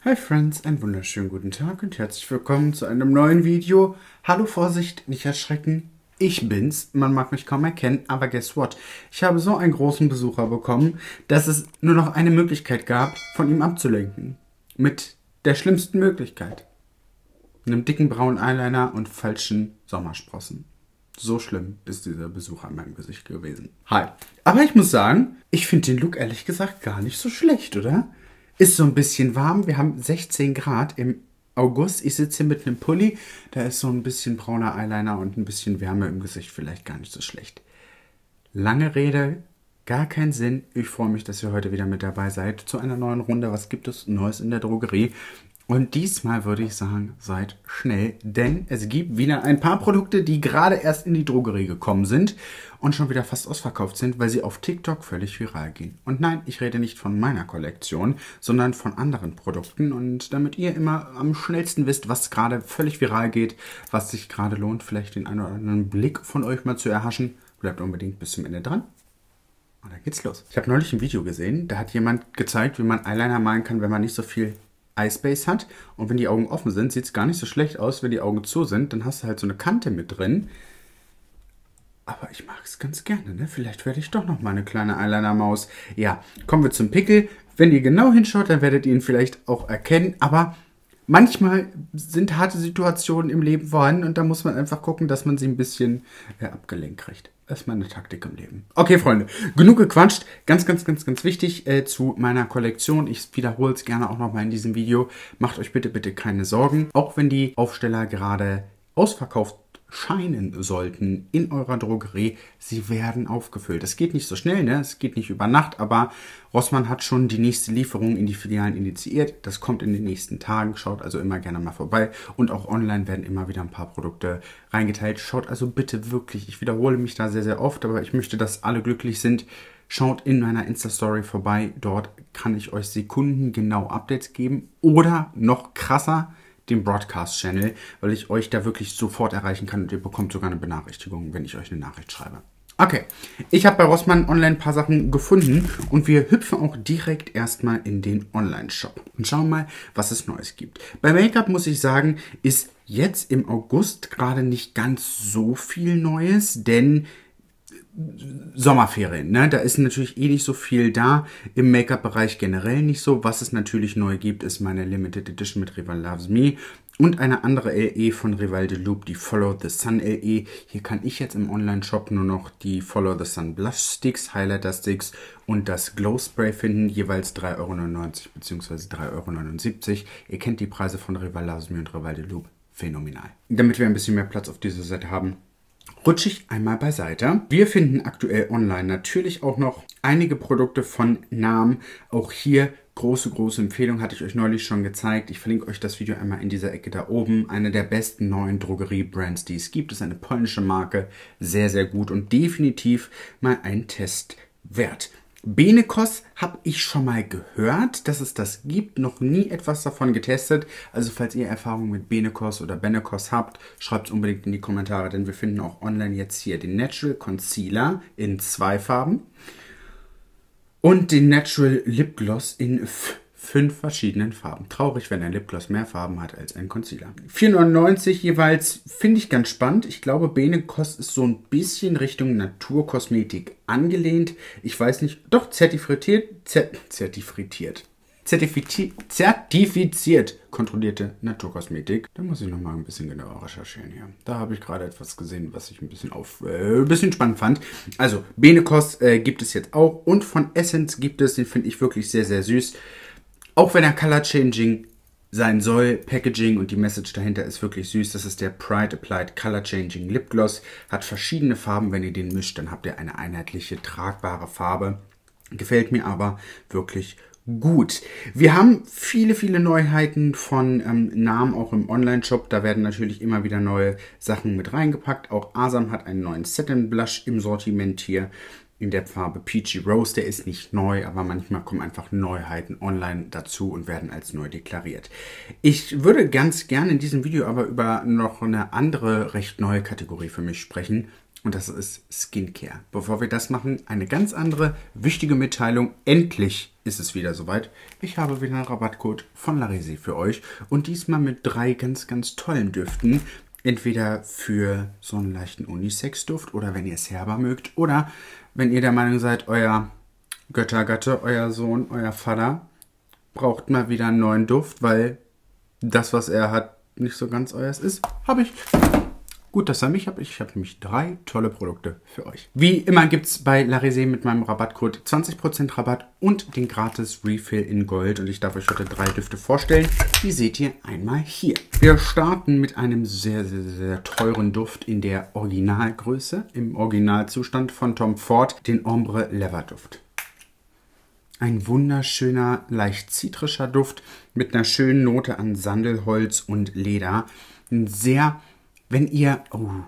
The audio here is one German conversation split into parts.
Hi Friends, einen wunderschönen guten Tag und herzlich willkommen zu einem neuen Video. Hallo, Vorsicht, nicht erschrecken. Ich bin's, man mag mich kaum erkennen, aber guess what? Ich habe so einen großen Besucher bekommen, dass es nur noch eine Möglichkeit gab, von ihm abzulenken. Mit der schlimmsten Möglichkeit. Einem dicken braunen Eyeliner und falschen Sommersprossen. So schlimm ist dieser Besucher in meinem Gesicht gewesen. Hi. Aber ich muss sagen, ich finde den Look ehrlich gesagt gar nicht so schlecht, oder? Ist so ein bisschen warm. Wir haben 16 Grad im August. Ich sitze hier mit einem Pulli. Da ist so ein bisschen brauner Eyeliner und ein bisschen Wärme im Gesicht. Vielleicht gar nicht so schlecht. Lange Rede, gar keinen Sinn. Ich freue mich, dass ihr heute wieder mit dabei seid zu einer neuen Runde. Was gibt es Neues in der Drogerie? Und diesmal würde ich sagen, seid schnell, denn es gibt wieder ein paar Produkte, die gerade erst in die Drogerie gekommen sind und schon wieder fast ausverkauft sind, weil sie auf TikTok völlig viral gehen. Und nein, ich rede nicht von meiner Kollektion, sondern von anderen Produkten. Und damit ihr immer am schnellsten wisst, was gerade völlig viral geht, was sich gerade lohnt, vielleicht den einen oder anderen Blick von euch mal zu erhaschen, bleibt unbedingt bis zum Ende dran. Und dann geht's los. Ich habe neulich ein Video gesehen, da hat jemand gezeigt, wie man Eyeliner malen kann, wenn man nicht so viel Eyespace hat. Und wenn die Augen offen sind, sieht es gar nicht so schlecht aus. Wenn die Augen zu sind, dann hast du halt so eine Kante mit drin. Aber ich mag es ganz gerne, ne? Vielleicht werde ich doch noch mal eine kleine Eyeliner-Maus. Ja, kommen wir zum Pickel. Wenn ihr genau hinschaut, dann werdet ihr ihn vielleicht auch erkennen. Aber manchmal sind harte Situationen im Leben vorhanden und da muss man einfach gucken, dass man sie ein bisschen abgelenkt kriegt. Das ist meine Taktik im Leben. Okay, Freunde, genug gequatscht. Ganz wichtig zu meiner Kollektion. Ich wiederhole es gerne auch nochmal in diesem Video. Macht euch bitte keine Sorgen. Auch wenn die Aufsteller gerade ausverkauft scheinen sollten in eurer Drogerie, sie werden aufgefüllt. Es geht nicht so schnell, ne? Es geht nicht über Nacht, aber Rossmann hat schon die nächste Lieferung in die Filialen initiiert. Das kommt in den nächsten Tagen. Schaut also immer gerne mal vorbei. Und auch online werden immer wieder ein paar Produkte reingeteilt. Schaut also bitte wirklich, ich wiederhole mich da sehr oft, aber ich möchte, dass alle glücklich sind. Schaut in meiner Insta-Story vorbei. Dort kann ich euch sekundengenau Updates geben. Oder noch krasser, den Broadcast-Channel, weil ich euch da wirklich sofort erreichen kann und ihr bekommt sogar eine Benachrichtigung, wenn ich euch eine Nachricht schreibe. Okay, ich habe bei Rossmann online ein paar Sachen gefunden und wir hüpfen auch direkt erstmal in den Online-Shop und schauen mal, was es Neues gibt. Bei Make-up muss ich sagen, ist jetzt im August gerade nicht ganz so viel Neues, denn Sommerferien, ne? Da ist natürlich eh nicht so viel da. Im Make-up-Bereich generell nicht so. Was es natürlich neu gibt, ist meine Limited Edition mit Rival Loves Me und eine andere LE von Rival de Loop, die Follow the Sun LE. Hier kann ich jetzt im Online-Shop nur noch die Follow the Sun Blush Sticks, Highlighter Sticks und das Glow Spray finden, jeweils 3,99 € bzw. 3,79 €. Ihr kennt die Preise von Rival Loves Me und Rival de Loop. Phänomenal. Damit wir ein bisschen mehr Platz auf dieser Seite haben, rutsche ich einmal beiseite. Wir finden aktuell online natürlich auch noch einige Produkte von Namen. Auch hier große Empfehlung, hatte ich euch neulich schon gezeigt. Ich verlinke euch das Video einmal in dieser Ecke da oben. Eine der besten neuen Drogerie-Brands, die es gibt. Das ist eine polnische Marke. Sehr gut und definitiv mal ein Test wert. Benekos habe ich schon mal gehört, dass es das gibt, noch nie etwas davon getestet. Also falls ihr Erfahrung mit Benekos oder Benekos habt, schreibt es unbedingt in die Kommentare, denn wir finden auch online jetzt hier den Natural Concealer in 2 Farben und den Natural Lip Gloss in 5 verschiedenen Farben. Traurig, wenn ein Lipgloss mehr Farben hat als ein Concealer. 4,99 € jeweils, finde ich ganz spannend. Ich glaube, Benekos ist so ein bisschen Richtung Naturkosmetik angelehnt. Ich weiß nicht, doch zertifiziert kontrollierte Naturkosmetik. Da muss ich noch mal ein bisschen genauer recherchieren hier. Da habe ich gerade etwas gesehen, was ich ein bisschen spannend fand. Also, Benekos gibt es jetzt auch und von Essence gibt es, den finde ich wirklich sehr süß. Auch wenn er Color Changing sein soll, Packaging und die Message dahinter ist wirklich süß. Das ist der Pride Applied Color Changing Lip Gloss. Hat verschiedene Farben. Wenn ihr den mischt, dann habt ihr eine einheitliche, tragbare Farbe. Gefällt mir aber wirklich gut. Wir haben viele Neuheiten von Namen auch im Online-Shop. Da werden natürlich immer wieder neue Sachen mit reingepackt. Auch Asam hat einen neuen Satin Blush im Sortiment hier in der Farbe Peachy Rose. Der ist nicht neu, aber manchmal kommen einfach Neuheiten online dazu und werden als neu deklariert. Ich würde ganz gerne in diesem Video aber über noch eine andere, recht neue Kategorie für mich sprechen. Und das ist Skincare. Bevor wir das machen, eine ganz andere wichtige Mitteilung. Endlich ist es wieder soweit. Ich habe wieder einen Rabattcode von Larisée für euch und diesmal mit 3 ganz, ganz tollen Düften. Entweder für so einen leichten Unisex-Duft oder wenn ihr es herber mögt oder wenn ihr der Meinung seid, euer Göttergatte, euer Sohn, euer Vater braucht mal wieder einen neuen Duft, weil das, was er hat, nicht so ganz euers ist. Habe ich. Gut, dass er mich hat. Ich habe nämlich 3 tolle Produkte für euch. Wie immer gibt es bei Larisée mit meinem Rabattcode 20% Rabatt und den gratis Refill in Gold. Und ich darf euch heute 3 Düfte vorstellen. Die seht ihr einmal hier. Wir starten mit einem sehr, sehr, sehr teuren Duft in der Originalgröße, im Originalzustand von Tom Ford, den Ombre Leather Duft. Ein wunderschöner, leicht zitrischer Duft mit einer schönen Note an Sandelholz und Leder. Ein sehr... Wenn ihr,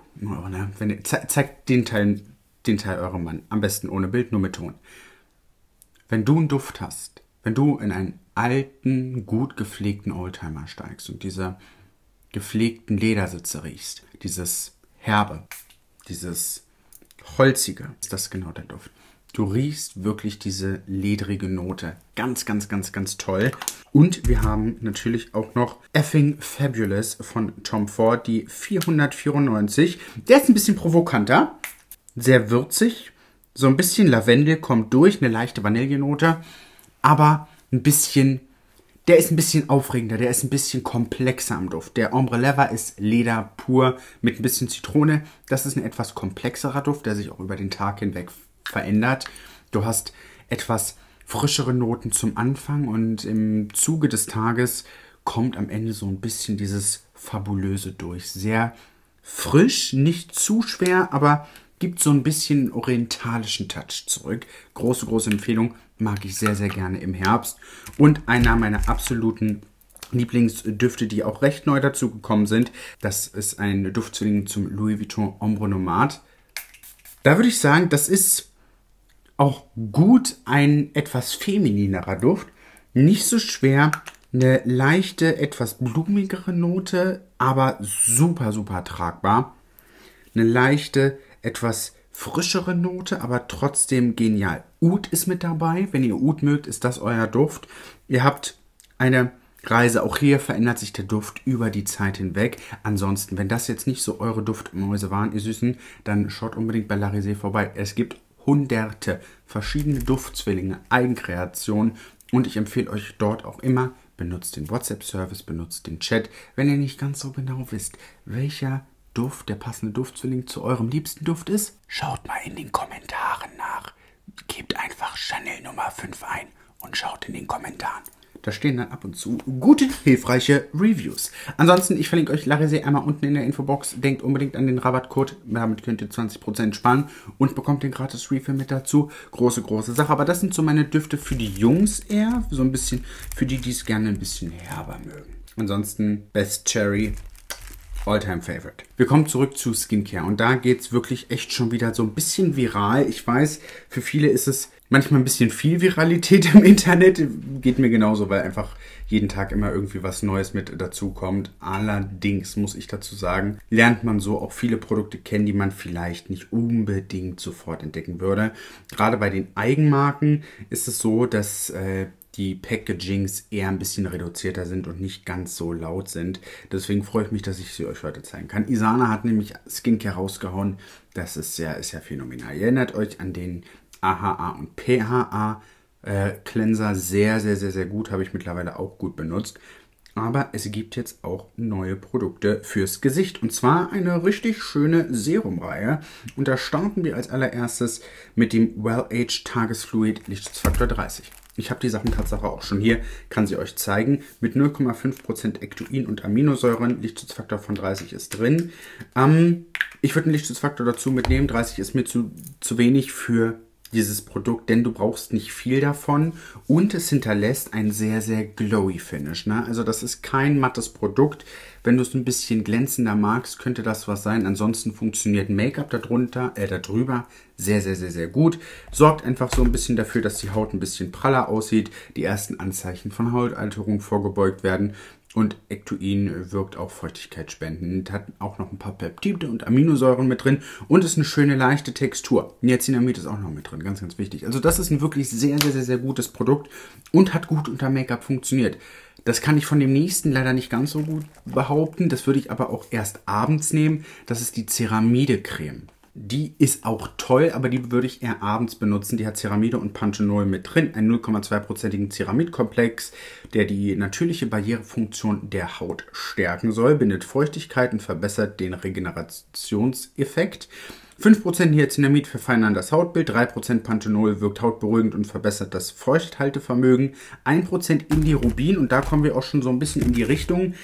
zeigt den Teil eurem Mann, am besten ohne Bild, nur mit Ton. Wenn du einen Duft hast, wenn du in einen alten, gut gepflegten Oldtimer steigst und diese gepflegten Ledersitze riechst, dieses Herbe, dieses Holzige, ist das genau der Duft. Du riechst wirklich diese ledrige Note. Ganz, ganz, ganz, ganz toll. Und wir haben natürlich auch noch Effing Fabulous von Tom Ford, die 494. Der ist ein bisschen provokanter, sehr würzig. So ein bisschen Lavendel kommt durch, eine leichte Vanillenote. Aber der ist ein bisschen aufregender, der ist ein bisschen komplexer am Duft. Der Ombre Leather ist Leder pur mit ein bisschen Zitrone. Das ist ein etwas komplexerer Duft, der sich auch über den Tag hinweg verändert. Du hast etwas frischere Noten zum Anfang und im Zuge des Tages kommt am Ende so ein bisschen dieses Fabulöse durch. Sehr frisch, nicht zu schwer, aber gibt so ein bisschen orientalischen Touch zurück. Große, große Empfehlung, mag ich sehr, sehr gerne im Herbst. Und einer meiner absoluten Lieblingsdüfte, die auch recht neu dazu gekommen sind, das ist ein Duftzwilling zum Louis Vuitton Ombre Nomade. Da würde ich sagen, das ist auch gut ein etwas femininerer Duft. Nicht so schwer, eine leichte, etwas blumigere Note, aber super, super tragbar. Eine leichte, etwas frischere Note, aber trotzdem genial. Oud ist mit dabei. Wenn ihr Oud mögt, ist das euer Duft. Ihr habt eine Reise. Auch hier verändert sich der Duft über die Zeit hinweg. Ansonsten, wenn das jetzt nicht so eure Duftmäuse waren, ihr Süßen, dann schaut unbedingt bei Larisée vorbei. Es gibt hunderte verschiedene Duftzwillinge, Eigenkreationen und ich empfehle euch dort auch immer, benutzt den WhatsApp-Service, benutzt den Chat, wenn ihr nicht ganz so genau wisst, welcher Duft, der passende Duftzwilling zu eurem liebsten Duft ist. Schaut mal in den Kommentaren nach. Gebt einfach Chanel Nummer 5 ein und schaut in den Kommentaren. Da stehen dann ab und zu gute, hilfreiche Reviews. Ansonsten, ich verlinke euch Larisée einmal unten in der Infobox. Denkt unbedingt an den Rabattcode. Damit könnt ihr 20% sparen und bekommt den gratis Refill mit dazu. Große, große Sache. Aber das sind so meine Düfte für die Jungs eher. So ein bisschen für die, die es gerne ein bisschen herber mögen. Ansonsten Best Cherry. All-Time Favorite. Wir kommen zurück zu Skincare und da geht es wirklich echt schon wieder so ein bisschen viral. Ich weiß, für viele ist es manchmal ein bisschen viel Viralität im Internet. Geht mir genauso, weil einfach jeden Tag immer irgendwie was Neues mit dazu kommt. Allerdings muss ich dazu sagen, lernt man so auch viele Produkte kennen, die man vielleicht nicht unbedingt sofort entdecken würde. Gerade bei den Eigenmarken ist es so, dass die Packagings eher ein bisschen reduzierter sind und nicht ganz so laut sind. Deswegen freue ich mich, dass ich sie euch heute zeigen kann. Isana hat nämlich Skincare rausgehauen. Das ist ja phänomenal. Ihr erinnert euch an den AHA und PHA Cleanser. Sehr, sehr, sehr, sehr gut. Habe ich mittlerweile auch gut benutzt. Aber es gibt jetzt auch neue Produkte fürs Gesicht. Und zwar eine richtig schöne Serumreihe. Und da starten wir als allererstes mit dem Well-Aged Tagesfluid Lichtschutzfaktor 30. Ich habe die Sachen Tatsache auch schon hier, kann sie euch zeigen. Mit 0,5% Ektoin und Aminosäuren, Lichtschutzfaktor von 30 ist drin. Ich würde einen Lichtschutzfaktor dazu mitnehmen. 30 ist mir zu wenig für dieses Produkt, denn du brauchst nicht viel davon und es hinterlässt ein sehr, sehr glowy Finish. Ne? Also das ist kein mattes Produkt. Wenn du es ein bisschen glänzender magst, könnte das was sein. Ansonsten funktioniert Make-up darüber sehr, sehr, sehr, sehr gut. Sorgt einfach so ein bisschen dafür, dass die Haut ein bisschen praller aussieht, die ersten Anzeichen von Hautalterung vorgebeugt werden Und Ectoin wirkt auch feuchtigkeitsspendend, hat auch noch ein paar Peptide und Aminosäuren mit drin und ist eine schöne leichte Textur. Niacinamid ist auch noch mit drin, ganz, ganz wichtig. Also das ist ein wirklich sehr, sehr, sehr, sehr gutes Produkt und hat gut unter Make-up funktioniert. Das kann ich von dem nächsten leider nicht ganz so gut behaupten. Das würde ich aber auch erst abends nehmen. Das ist die Ceramide-Creme. Die ist auch toll, aber die würde ich eher abends benutzen. Die hat Ceramide und Panthenol mit drin. Einen 0,2%igen Ceramidkomplex, der die natürliche Barrierefunktion der Haut stärken soll, bindet Feuchtigkeit und verbessert den Regenerationseffekt. 5% Niacinamid verfeinern das Hautbild, 3% Panthenol wirkt hautberuhigend und verbessert das Feuchthaltevermögen, 1% Indirubin, und da kommen wir auch schon so ein bisschen in die Richtung.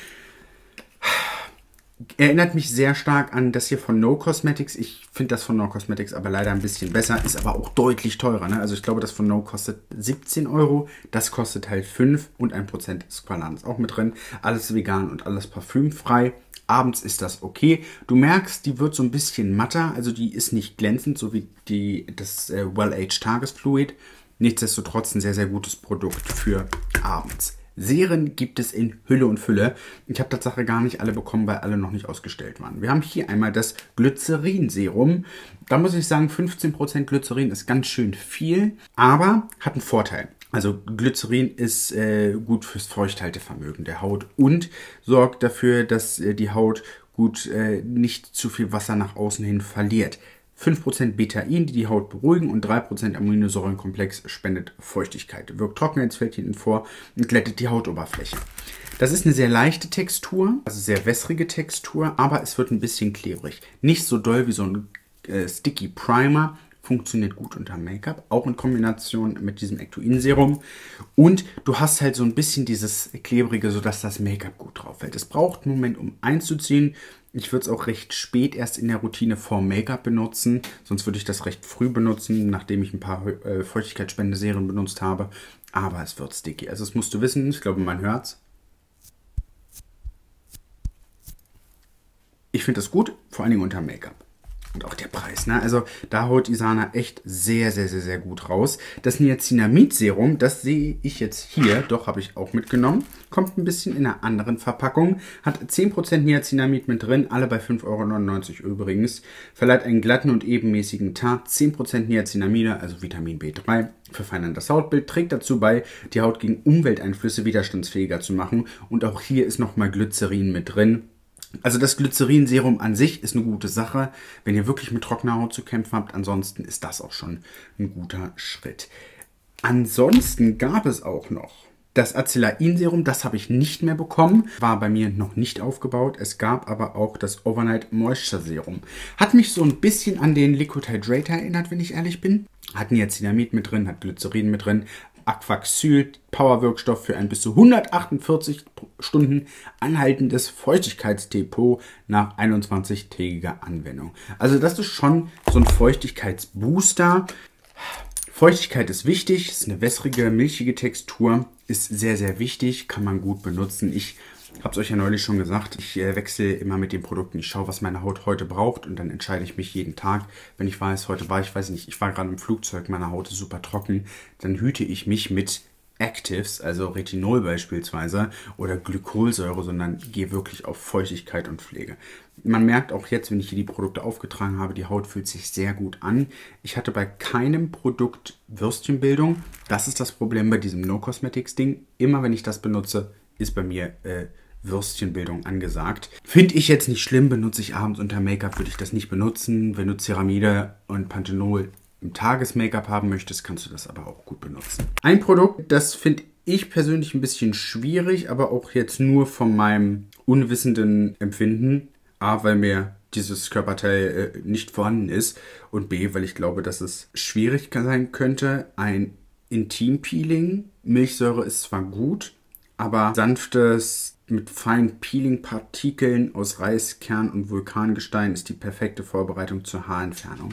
Erinnert mich sehr stark an das hier von No Cosmetics. Ich finde das von No Cosmetics aber leider ein bisschen besser, ist aber auch deutlich teurer. Ne? Also ich glaube, das von No kostet 17 Euro, das kostet halt 5 und 1% Squalan ist auch mit drin. Alles vegan und alles parfümfrei. Abends ist das okay. Du merkst, die wird so ein bisschen matter, also die ist nicht glänzend, so wie das Well-Aged Tagesfluid. Nichtsdestotrotz ein sehr, sehr gutes Produkt für abends. Serien gibt es in Hülle und Fülle. Ich habe Tatsache gar nicht alle bekommen, weil alle noch nicht ausgestellt waren. Wir haben hier einmal das Glycerin-Serum. Da muss ich sagen, 15% Glycerin ist ganz schön viel, aber hat einen Vorteil. Also Glycerin ist gut fürs Feuchthaltevermögen der Haut und sorgt dafür, dass die Haut gut nicht zu viel Wasser nach außen hin verliert. 5% Betain, die die Haut beruhigen, und 3% Aminosäurenkomplex spendet Feuchtigkeit. Wirkt Trockenheitsfältchen vor und glättet die Hautoberfläche. Das ist eine sehr leichte Textur, also sehr wässrige Textur, aber es wird ein bisschen klebrig. Nicht so doll wie so ein Sticky Primer. Funktioniert gut unter Make-up, auch in Kombination mit diesem Ectoin-Serum. Und du hast halt so ein bisschen dieses Klebrige, sodass das Make-up gut drauf fällt. Es braucht einen Moment, um einzuziehen. Ich würde es auch recht spät erst in der Routine vor Make-up benutzen. Sonst würde ich das recht früh benutzen, nachdem ich ein paar Feuchtigkeitsspende-Serien benutzt habe. Aber es wird sticky. Also das musst du wissen. Ich glaube, man hört's. Ich finde das gut, vor allen Dingen unter Make-up. Und auch der Preis, ne? Also da holt Isana echt sehr, sehr, sehr, sehr gut raus. Das Niacinamid-Serum, das sehe ich jetzt hier, doch habe ich auch mitgenommen. Kommt ein bisschen in einer anderen Verpackung. Hat 10% Niacinamid mit drin, alle bei 5,99 € übrigens. Verleiht einen glatten und ebenmäßigen Teint. 10% Niacinamide, also Vitamin B3, verfeinern das Hautbild. Trägt dazu bei, die Haut gegen Umwelteinflüsse widerstandsfähiger zu machen. Und auch hier ist nochmal Glycerin mit drin. Also das Glycerin-Serum an sich ist eine gute Sache, wenn ihr wirklich mit trockener Haut zu kämpfen habt. Ansonsten ist das auch schon ein guter Schritt. Ansonsten gab es auch noch das Acelain-Serum, das habe ich nicht mehr bekommen, war bei mir noch nicht aufgebaut. Es gab aber auch das Overnight Moisture Serum. Hat mich so ein bisschen an den Liquid Hydrator erinnert, wenn ich ehrlich bin. Hat Niacinamid mit drin, hat Glycerin mit drin. Aquaxyl, Powerwirkstoff für ein bis zu 148 Stunden anhaltendes Feuchtigkeitsdepot nach 21-tägiger Anwendung. Also das ist schon so ein Feuchtigkeitsbooster. Feuchtigkeit ist wichtig, ist eine wässrige, milchige Textur, ist sehr, sehr wichtig, kann man gut benutzen. Ich habe es euch ja neulich schon gesagt, ich wechsle immer mit den Produkten. Ich schaue, was meine Haut heute braucht, und dann entscheide ich mich jeden Tag. Wenn ich weiß, ich war gerade im Flugzeug, meine Haut ist super trocken, dann hüte ich mich mit Actives, also Retinol beispielsweise oder Glykolsäure, sondern gehe wirklich auf Feuchtigkeit und Pflege. Man merkt auch jetzt, wenn ich hier die Produkte aufgetragen habe, die Haut fühlt sich sehr gut an. Ich hatte bei keinem Produkt Würstchenbildung. Das ist das Problem bei diesem No Cosmetics Ding. Immer wenn ich das benutze, ist bei mir Würstchenbildung angesagt. Finde ich jetzt nicht schlimm, benutze ich abends unter Make-up, würde ich das nicht benutzen. Wenn du Ceramide und Panthenol im Tages-Make-up haben möchtest, kannst du das aber auch gut benutzen. Ein Produkt, das finde ich persönlich ein bisschen schwierig, aber auch jetzt nur von meinem unwissenden Empfinden. A, weil mir dieses Körperteil nicht vorhanden ist, und B, weil ich glaube, dass es schwierig sein könnte. Ein Intim-Peeling. Milchsäure ist zwar gut, aber sanftes mit feinen Peeling-Partikeln aus Reiskern und Vulkangestein ist die perfekte Vorbereitung zur Haarentfernung.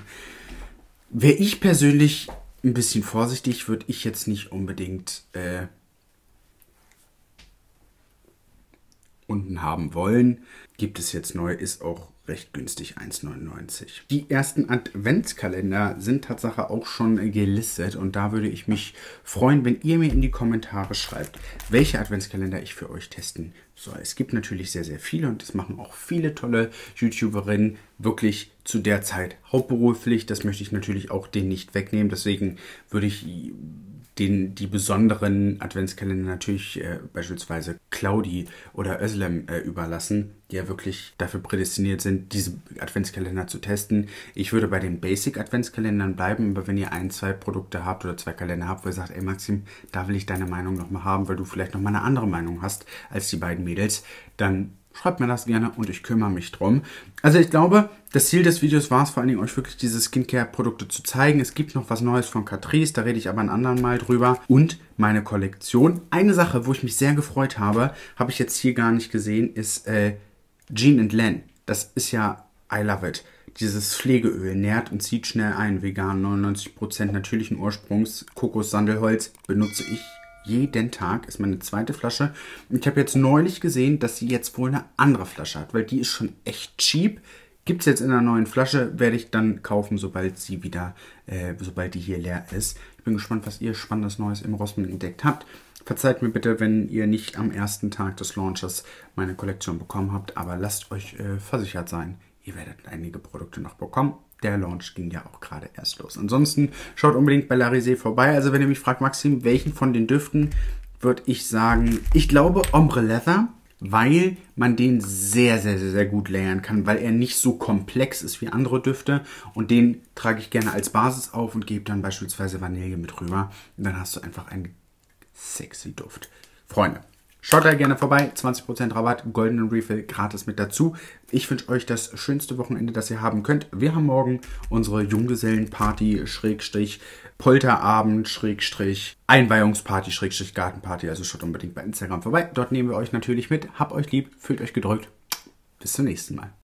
Wäre ich persönlich ein bisschen vorsichtig, würde ich jetzt nicht unbedingt Kunden haben wollen. Gibt es jetzt neu, ist auch recht günstig, 1,99. Die ersten Adventskalender sind Tatsache auch schon gelistet und da würde ich mich freuen, wenn ihr mir in die Kommentare schreibt, welche Adventskalender ich für euch testen soll. Es gibt natürlich sehr, sehr viele und das machen auch viele tolle YouTuberinnen wirklich zu der Zeit hauptberuflich. Das möchte ich natürlich auch denen nicht wegnehmen, deswegen würde ich die besonderen Adventskalender natürlich beispielsweise Claudi oder Özlem überlassen, die ja wirklich dafür prädestiniert sind, diese Adventskalender zu testen. Ich würde bei den Basic-Adventskalendern bleiben, aber wenn ihr 1, 2 Produkte habt oder 2 Kalender habt, wo ihr sagt, ey Maxim, da will ich deine Meinung nochmal haben, weil du vielleicht nochmal eine andere Meinung hast als die beiden Mädels, dann schreibt mir das gerne und ich kümmere mich drum. Also ich glaube, das Ziel des Videos war es vor allen Dingen, euch wirklich diese Skincare-Produkte zu zeigen. Es gibt noch was Neues von Catrice, da rede ich aber ein anderen Mal drüber. Und meine Kollektion. Eine Sache, wo ich mich sehr gefreut habe, habe ich jetzt hier gar nicht gesehen, ist Jean & Len. Das ist ja I Love It. Dieses Pflegeöl nährt und zieht schnell ein. Vegan, 99% natürlichen Ursprungs. Kokossandelholz benutze ich jeden Tag, ist meine zweite Flasche. Und ich habe jetzt neulich gesehen, dass sie jetzt wohl eine andere Flasche hat, weil die ist schon echt cheap. Gibt es jetzt in einer neuen Flasche, werde ich dann kaufen, sobald die hier leer ist. Ich bin gespannt, was ihr Spannendes Neues im Rossmann entdeckt habt. Verzeiht mir bitte, wenn ihr nicht am ersten Tag des Launches meine Kollektion bekommen habt, aber lasst euch versichert sein, ihr werdet einige Produkte noch bekommen. Der Launch ging ja auch gerade erst los. Ansonsten schaut unbedingt bei Larisée vorbei. Also wenn ihr mich fragt, Maxim, welchen von den Düften, würde ich sagen, ich glaube Ombre Leather, weil man den sehr, sehr, sehr, sehr gut layern kann, weil er nicht so komplex ist wie andere Düfte. Und den trage ich gerne als Basis auf und gebe dann beispielsweise Vanille mit rüber. Und dann hast du einfach einen sexy Duft. Freunde, schaut da gerne vorbei, 20% Rabatt, Golden Refill gratis mit dazu. Ich wünsche euch das schönste Wochenende, das ihr haben könnt. Wir haben morgen unsere Junggesellenparty, Polterabend, Einweihungsparty, Gartenparty. Also schaut unbedingt bei Instagram vorbei. Dort nehmen wir euch natürlich mit. Habt euch lieb, fühlt euch gedrückt. Bis zum nächsten Mal.